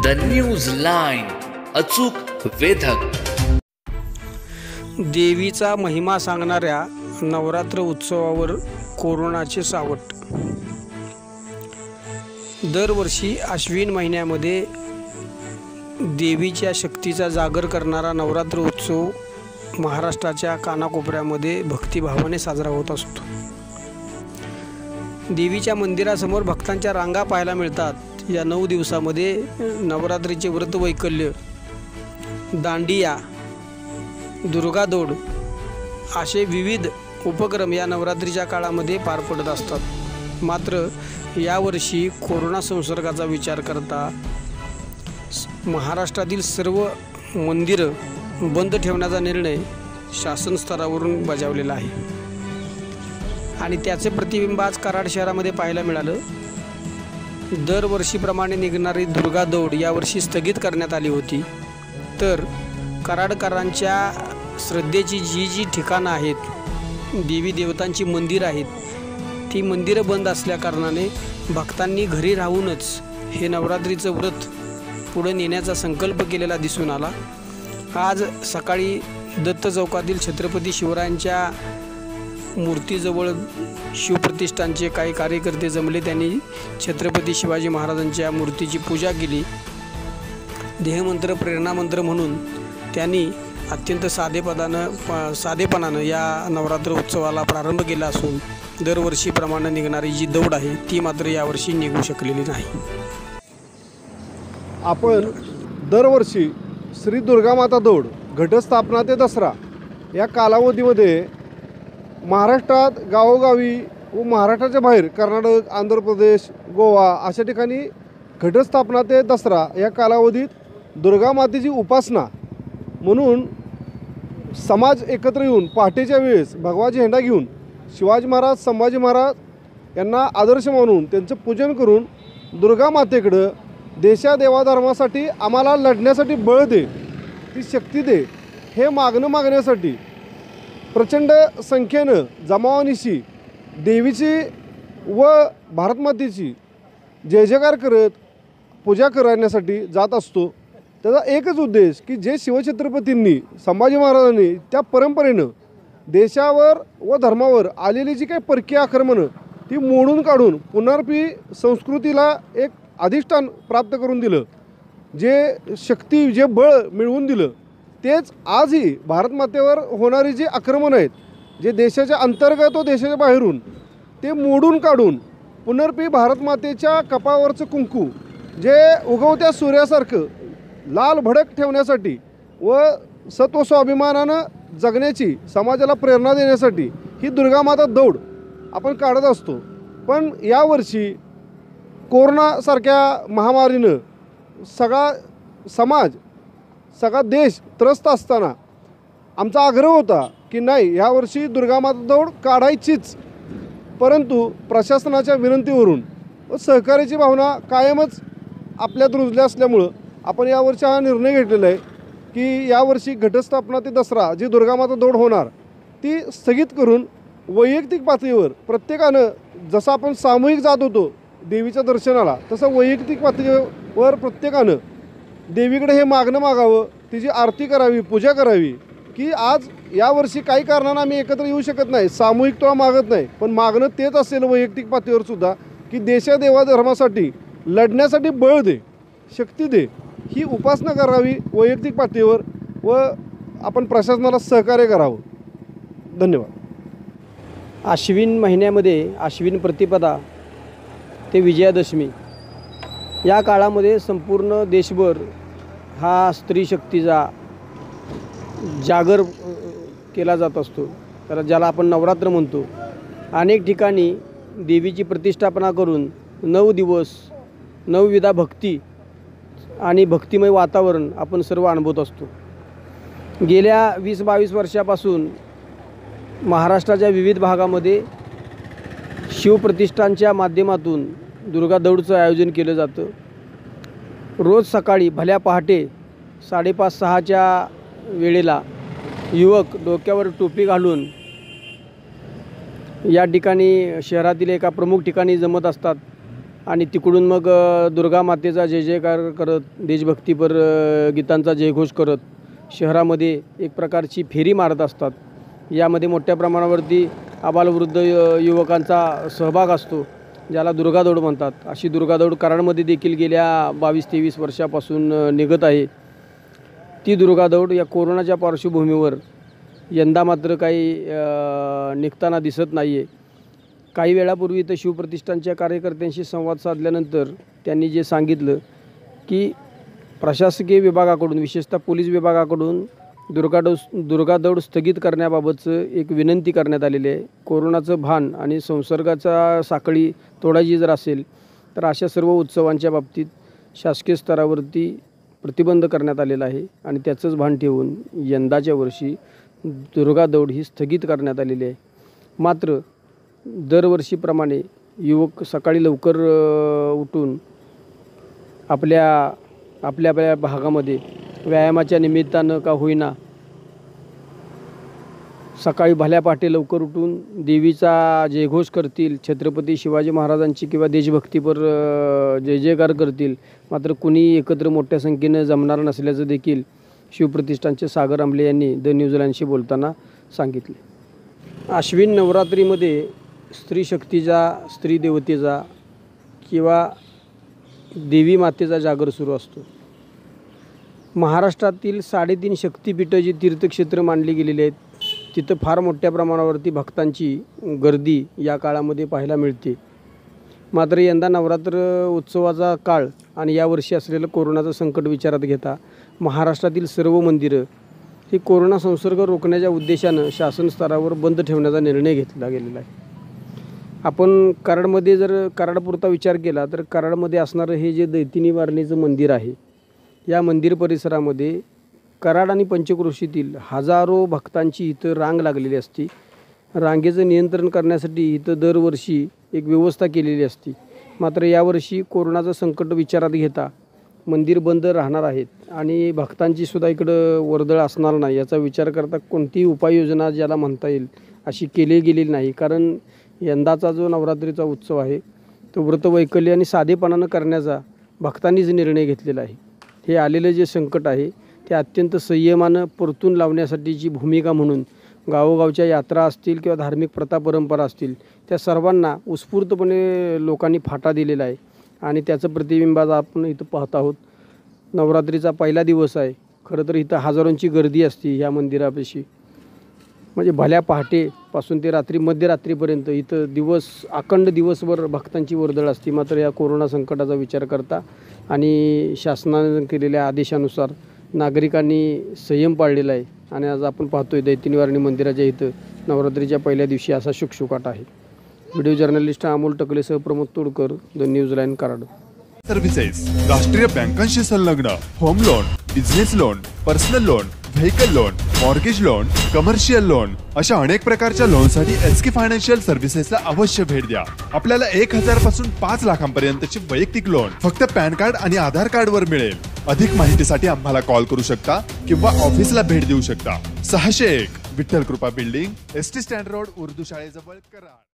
News line, अचूक वेधक. देवीचा महिमा सांगणाऱ्या नवरात्र उत्सवावर कोरोनाचे सावट. दरवर्षी आश्विन महिन्यामध्ये देवीच्या शक्तीचा जागर करणारा नवरात्र उत्सव महाराष्ट्राच्या कानाकोपऱ्यामध्ये भक्तिभावाने साजरा होत असतो. देवीच्या मंदिरासमोर भक्तांच्या रांगा पाहायला मिळतात. या 9 दिवसामध्ये नवरात्रीचे व्रत वैकल्य, दांडिया, दुर्गा दौड असे विविध उपक्रम या नवरात्रीच्या काळामध्ये पार पडत असतात. मात्र यावर्षी कोरोना संसर्गाचा विचार करता महाराष्ट्रातील सर्व मंदिरं बंद ठेवण्याचा निर्णय शासन स्तरावरून बजावलेला आहे आणि त्याचे प्रतिबिंब आज कराड शहरामध्ये पाहायला मिळालं. दरवर्षीप्रमाणे निघणारी दुर्गा दौड यावर्षी स्थगित करण्यात आली होती. तर कराडकरांच्या श्रद्धेची जी ठिकाणं आहेत, देवी देवतांची मंदिरं आहेत, ती मंदिरं बंद असल्याकारणाने भक्तांनी घरी राहूनच हे नवरात्रीचं व्रत पुढे नेण्याचा संकल्प केलेला दिसून आला. आज सकाळी दत्त चौकातील छत्रपती शिवरायांच्या मूर्तीजवळ शिवप्रतिष्ठानचे काही कार्यकर्ते जमले. त्यांनी छत्रपती शिवाजी महाराजांच्या मूर्तीची पूजा केली. देहमंत्र, प्रेरणामंत्र म्हणून त्यांनी अत्यंत साधेपणानं या नवरात्र उत्सवाला प्रारंभ केला असून दरवर्षीप्रमाणे निघणारी जी दौड आहे ती मात्र यावर्षी निघू शकलेली नाही. आपण दरवर्षी श्री दुर्गामाता दौड घटस्थापना ते दसरा या कालावधीमध्ये महाराष्ट्रात गावोगावी व महाराष्ट्राच्या बाहेर कर्नाटक, आंध्र प्रदेश, गोवा अशा ठिकाणी घटस्थापना ते दसरा या कालावधीत दुर्गामातेची उपासना म्हणून समाज एकत्र येऊन पहाटेच्या वेळेस भगवा झेंडा घेऊन शिवाजी महाराज, संभाजी महाराज यांना आदर्श मानून त्यांचं पूजन करून दुर्गामातेकडं देशादेवाधर्मासाठी आम्हाला लढण्यासाठी बळ दे, ती शक्ती दे, हे मागण्यासाठी प्रचंड संख्येनं जमावानिशी देवीची व भारतमातेची जय जयकार करत पूजा करण्यासाठी जात असतो. त्याचा एकच उद्देश की जे शिवछत्रपतींनी, संभाजी महाराजांनी त्या परंपरेनं देशावर व धर्मावर आलेली जी काही परकीय आक्रमणं ती मोडून काढून पुनर्पी संस्कृतीला एक अधिष्ठान प्राप्त करून दिलं, जे शक्ती, जे बळ मिळवून दिलं, तेच आजही भारतमातेवर होणारी जी आक्रमणं आहेत, जे देशाच्या अंतर्गत व देशाच्या बाहेरून, ते मोडून काढून पुनर्पी भारतमातेच्या कपाळावरचं कुंकू जे उगवत्या सूर्यासारखं लाल भडक ठेवण्यासाठी व सत्व स्वाभिमानानं जगण्याची, समाजाला प्रेरणा देण्यासाठी ही दुर्गामाता दौड आपण काढत असतो. पण यावर्षी कोरोनासारख्या महामारीनं सगळा समाज, सगळा देश त्रस्त असताना आमचा आग्रह होता की नाही, यावर्षी दुर्गामाता दौड काढायचीच. परंतु प्रशासनाच्या विनंतीवरून व सहकार्याची भावना कायमच आपल्यात रुजल्या असल्यामुळं आपण यावर्षी हा निर्णय घेतलेला आहे की यावर्षी घटस्थापना ते दसरा जी दुर्गामाता दौड होणार ती स्थगित करून वैयक्तिक पातळीवर प्रत्येकानं, जसं आपण सामूहिक जात होतो देवीच्या दर्शनाला, तसं वैयक्तिक पातळीवर प्रत्येकानं देवीकडे हे मागावं, तिची आरती करावी, पूजा करावी की आज यावर्षी काही कारणानं आम्ही एकत्र येऊ शकत नाही, सामूहिकता मागत नाही, पण मागणं तेच असेल वैयक्तिक पातळीवर सुद्धा की देशादेवाधर्मासाठी लढण्यासाठी बळ दे, शक्ती दे, ही उपासना करावी वैयक्तिक पातळीवर व आपण प्रशासनाला सहकार्य करावं. धन्यवाद. आश्विन महिन्यामध्ये आश्विन प्रतिपदा ते विजयादशमी या काळामध्ये संपूर्ण देशभर हा स्त्री शक्तीचा जागर केला जात असतो, तर ज्याला आपण नवरात्र म्हणतो. अनेक ठिकाणी देवीची प्रतिष्ठापना करून 9 दिवस 9 विधा भक्ती आणि भक्तिमय वातावरण आपण सर्व अनुभवत असतो. गेल्या 20-22 वर्षापासून महाराष्ट्राच्या विविध भागामध्ये शिवप्रतिष्ठानच्या माध्यमातून दुर्गा दौडचं आयोजन केलं जातं. रोज सकाळी भल्या पहाटे 5:30-6च्या वेळेला युवक डोक्यावर टोपी घालून या ठिकाणी शहरातील एका प्रमुख ठिकाणी जमत असतात आणि तिकडून मग दुर्गा मातेचा जय जयकार करत देशभक्तीपर गीतांचा जयघोष करत शहरामध्ये एक प्रकारची फेरी मारत असतात। यामध्ये मोठ्या प्रमाणावरती आबालवृद्ध युवकांचा सहभाग असतो, ज्याला दुर्गा दौड म्हणतात। अशी दुर्गा दौड कराडमध्ये देखील गेल्या 22-23 वर्षापासून निघत आहे। ती दुर्गा दौड या कोरोनाच्या पार्श्वभूमीवर यंदा मात्र काही निघताना दिसत नाही आहे। काही वेळापूर्वी तर शिवप्रतिष्ठानच्या कार्यकर्त्यांशी संवाद साधल्यानंतर त्यांनी जे सांगितलं की प्रशासकीय विभागाकडून विशेषतः पोलीस विभागाकडून दुर्गा दौड स्थगित करण्याबाबतचं एक विनंती करण्यात आलेली आहे। कोरोनाचं भान आणि संसर्गाचा साखळी तोडायची जर असेल तर अशा सर्व उत्सवांच्या बाबतीत शासकीय स्तरावरती प्रतिबंध करण्यात आलेला आहे आणि त्याचंच भान ठेवून यंदाच्या वर्षी दुर्गा दौड ही स्थगित करण्यात आलेली आहे। मात्र दरवर्षीप्रमाणे युवक सकाळी लवकर उठून आपल्या भागामध्ये व्यायामाच्या निमित्तानं का होईना सकाळी भल्या पहाटे लवकर उठून देवीचा जयघोष करतील, छत्रपती शिवाजी महाराजांची किंवा देशभक्तीपर जय जयकार करतील। मात्र कुणी एकत्र मोठ्या संख्येनं जमणार नसल्याचं देखील शिवप्रतिष्ठानचे सागर आंबले यांनी द न्यूझीलँडशी बोलताना सांगितले। आश्विन नवरात्रीमध्ये स्त्री शक्तीचा, स्त्री देवतेचा किंवा देवी मातेचा जागर सुरू असतो। महाराष्ट्रातील 3.5 शक्तिपीठं जी तीर्थक्षेत्र मानली गेलेली आहेत तिथं फार मोठ्या प्रमाणावरती भक्तांची गर्दी या काळामध्ये पाहायला मिळते। मात्र यंदा नवरात्र उत्सवाचा काळ आणि यावर्षी असलेलं कोरोनाचं संकट विचारात घेता महाराष्ट्रातील सर्व मंदिरं ही कोरोना संसर्ग रोखण्याच्या उद्देशानं शासन स्तरावर बंद ठेवण्याचा निर्णय घेतला गेलेला आहे। आपण कराडमध्ये जर कराडपुरता विचार केला तर कराडमध्ये असणारं हे जे दैत्यनिवारणीचं मंदिर आहे, या मंदिर परिसरामध्ये कराड आणि पंचक्रोशीतील हजारो भक्तांची इथं रांग लागलेली असते। रांगेचं नियंत्रण करण्यासाठी इथं दरवर्षी एक व्यवस्था केलेली असते। मात्र यावर्षी कोरोनाचं संकट विचारात घेता मंदिर बंद राहणार आहेत आणि भक्तांची सुद्धा इकडं वर्दळ असणार नाही याचा विचार करता कोणतीही उपाययोजना ज्याला म्हणता येईल अशी केली गेलेली नाही। कारण यंदाचा जो नवरात्रीचा उत्सव आहे तो व्रतवैकल्य आणि साधेपणानं करण्याचा भक्तांनीच निर्णय घेतलेला आहे। हे आलेलं जे संकट आहे ते अत्यंत संयमानं परतून लावण्यासाठीची भूमिका म्हणून गावोगावच्या यात्रा असतील किंवा धार्मिक प्रथा परंपरा असतील त्या सर्वांना उत्स्फूर्तपणे लोकांनी फाटा दिलेला आहे आणि त्याचं प्रतिबिंब आज आपण इथं पाहत आहोत। नवरात्रीचा पहिला दिवस आहे। खरं तर इथं हजारोंची गर्दी असते ह्या मंदिरापाशी, म्हणजे भल्या पहाटेपासून ते रात्री मध्यरात्रीपर्यंत इथं अखंड दिवसभर भक्तांची वर्दळ असते। मात्र या कोरोना संकटाचा विचार करता आणि शासनाने केलेल्या आदेशानुसार नागरिकांनी संयम पाळलेला आहे आणि आज आपण पाहतोय दैत्यनिवारणी मंदिराच्या इथं नवरात्रीच्या पहिल्या दिवशी असा शुकशुकाट आहे। व्हिडिओ जर्नलिस्ट अमोल टकलेसह Pramod Todkar, the New Zealand, Karad. Services राष्ट्रीय बँकांशी संलग्न home loan, business loan, personal loan, vehicle loan, mortgage loan, commercial loan अशा अनेक प्रकारच्या लोनसाठी एसके फायनान्शियल सर्व्हिसेसला अवश्य भेट द्या। आपल्याला 1000 पासून 5 लाखांपर्यंतची वैयक्तिक लोन फक्त पॅन कार्ड आणि आधार कार्ड वर मिळेल। अधिक माहितीसाठी आम्हाला कॉल करू शकता किंवा ऑफिसला भेट देऊ शकता। 601 Vitthal Krupa building, ST stand road, Urdu शाळेजवळ, कराड।